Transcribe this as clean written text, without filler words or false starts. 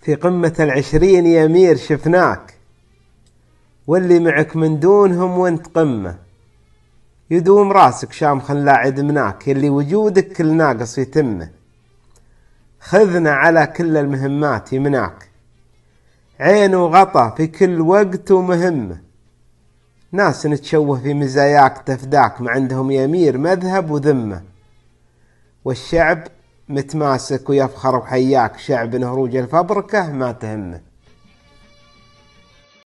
في قمة ال20 يا أمير شفناك، واللي معك من دونهم وانت قمة، يدوم راسك شامخ لا عدمناك، يلي وجودك كل ناقص يتمه. خذنا على كل المهمات يمناك، عين وغطا في كل وقت ومهمة. ناس نتشوه في مزاياك تفداك، ما عندهم يا أمير مذهب وذمة. والشعب متماسك ويفخر بحياك، شعب نهروج الفبركة ما تهمه.